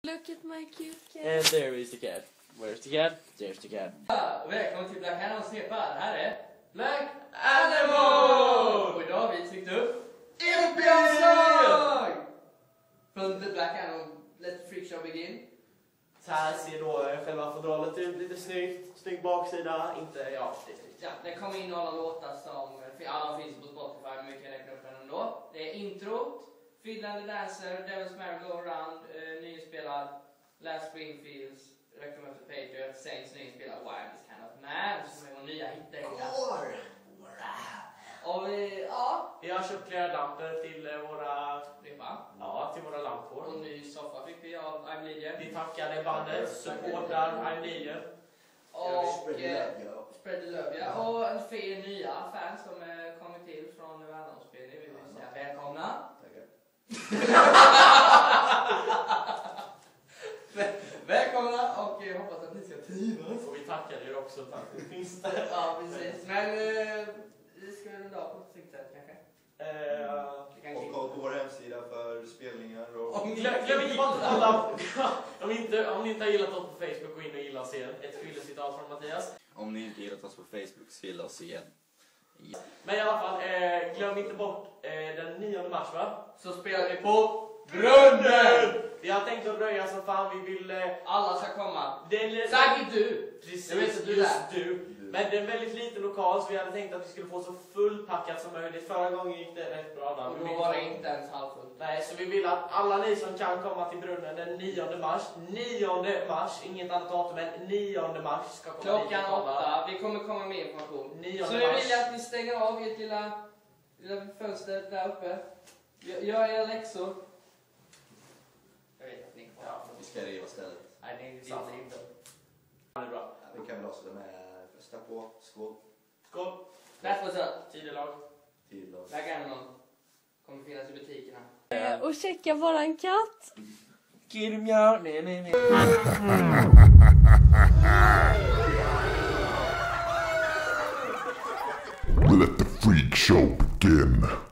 Look at my cute cat. And there is the cat. Where's the cat? There's the cat. Välkommen till Black Animal Snepa. Det här är Black Animal! Och idag har vi tryckt upp Impianslag! Från The Black Animal Let Freak Show Begin. Så här ser då själva fodralet ut. Lite snyggt. Snygg baksida. Inte, ja, det är snyggt. Ja, det kommer in alla låtar som alla finns på Spotify, men vi kan räkna upp den ändå. Det är introt, Fiddler Dancer, Devil's Merry Go Around, nyinspelad Last Springfields, Recommend to Patriot, Saints nyinspelad Wild This Kind of Man, som är vår nya hit. Och vi har köpt flera lampor till våra till våra lampor. Och en ny soffa fick vi av I'm Leader. Vi tackade bandet, supportar I'm Leader. Och Spread the Love, ja. Och en fin nya fans som kommit till från Värnholmsspelning. Vi vill säga välkomna. Välkomna och hoppas att ni ska trivas. Och vi tackar er också för att ni finns där. Ja, precis. Men det ska vi runda av på ett snyggt sätt kanske. Och gå på vår hemsida för spelningar och... Glöm inte bort alla... om ni inte har gillat oss på Facebook, gå in och gilla oss igen. Ett fyllecitat från Mattias. Om ni inte gillat oss på Facebook, så gilla oss igen. Ja. Men i alla fall, glöm inte bort den 9 mars, va? Så spelar vi på Brunnen! Vi har tänkt att dröja som fan, vi vill... alla ska komma. Säkert du! Precis, jag vet att du just du. Men det är en väldigt liten lokal, så vi hade tänkt att vi skulle få så fullpackat som möjligt. Förra gången gick det rätt bra. Och då var det inte ens halvfullt. Nej, så vi vill att alla ni som kan komma till Brunnen den 9 mars. 9 mars, inget annat datum än 9 mars ska komma. Klockan 8, vi kommer komma med information. 9 så mars. vi vill att ni stänger av ert lilla fönster där uppe. Gör era läxor. Jag vet att ni kommer. Ja, vi ska riva stället. Nej, det är inte. Det är bra. Ja, vi kan väl avsluta med rösta på. Skål. Skål. That was up. Tidelag. Black Animal kommer finnas i butikerna. Och checka våran katt. Kirmjar. Let the freak show begin.